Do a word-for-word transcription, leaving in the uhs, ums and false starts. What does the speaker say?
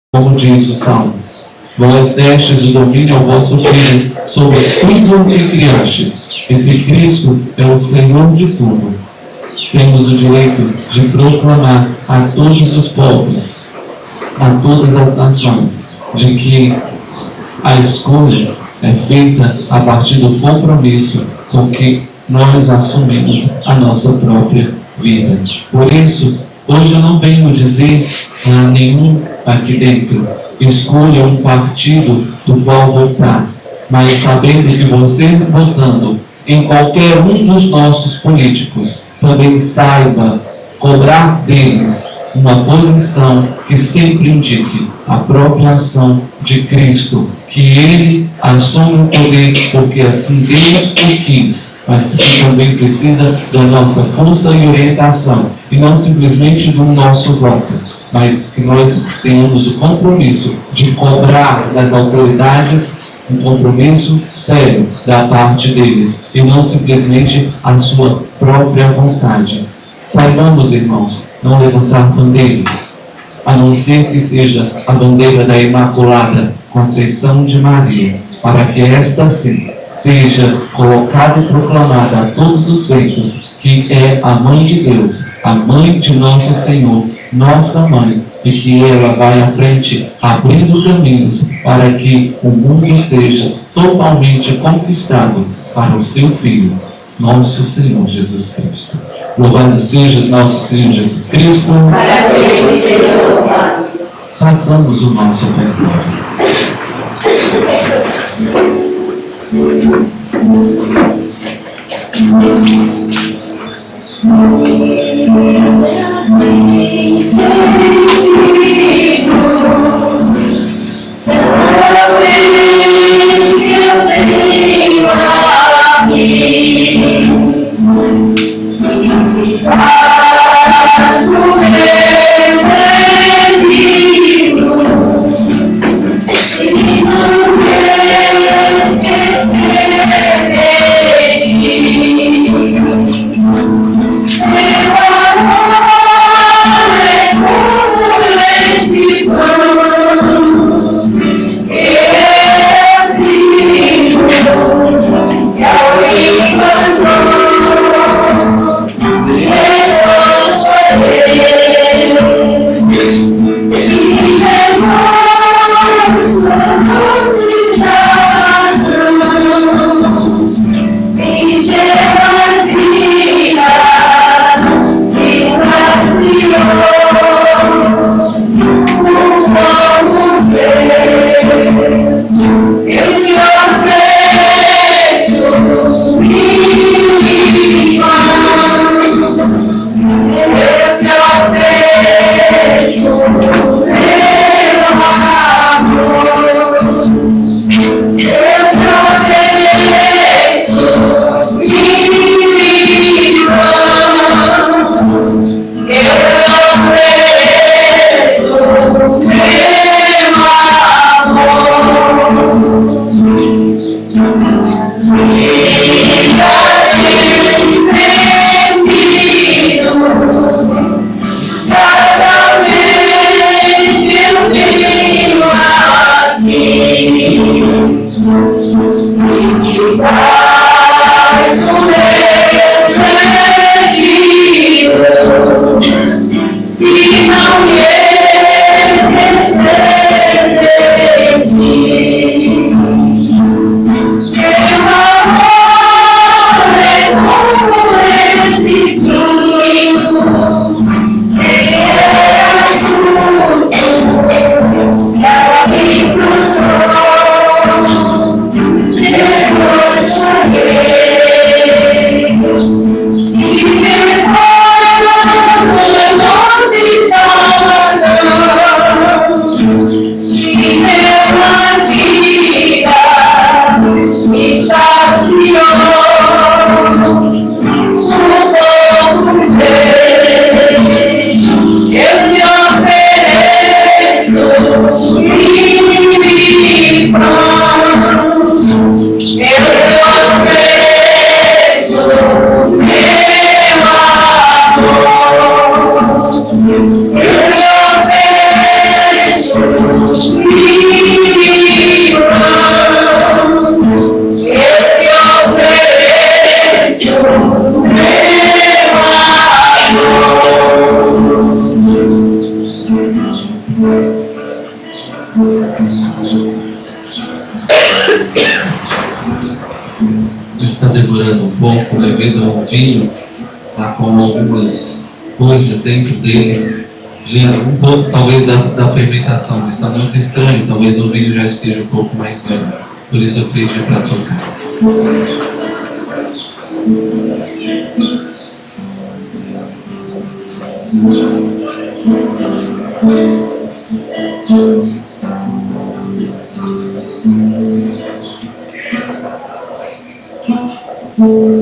Como diz o Salmo: vós destes o domínio ao vosso Filho sobre tudo o que criastes. Esse Cristo é o Senhor de tudo. Temos o direito de proclamar a todos os povos, a todas as nações, de que a escolha é feita a partir do compromisso com que nós assumimos a nossa própria vida. Por isso, hoje eu não venho dizer a nenhum aqui dentro: escolha um partido do qual votar, mas sabendo que você, votando em qualquer um dos nossos políticos, também saiba cobrar deles uma posição que sempre indique a própria ação de Cristo, que Ele assume o poder porque assim Deus o quis, mas que também precisa da nossa força e orientação, e não simplesmente do nosso voto, mas que nós tenhamos o compromisso de cobrar das autoridades um compromisso sério da parte deles, e não simplesmente a sua própria vontade. Saibamos, irmãos, não levantar bandeiras, a não ser que seja a bandeira da Imaculada Conceição de Maria, para que esta sim seja colocada e proclamada a todos os feitos, que é a Mãe de Deus, a Mãe de Nosso Senhor, nossa Mãe, e que ela vai à frente abrindo caminhos para que o mundo seja totalmente conquistado para o seu Filho, nosso Senhor Jesus Cristo. Louvado seja nosso Senhor Jesus Cristo. Para sempre seja louvado. Façamos o nosso perdão. Deus Está demorando um pouco devido ao vinho, está com algumas coisas dentro dele, já um pouco talvez da, da fermentação, mas está muito estranho, talvez o vinho já esteja um pouco mais velho, por isso eu pedi para tocar. Thank you.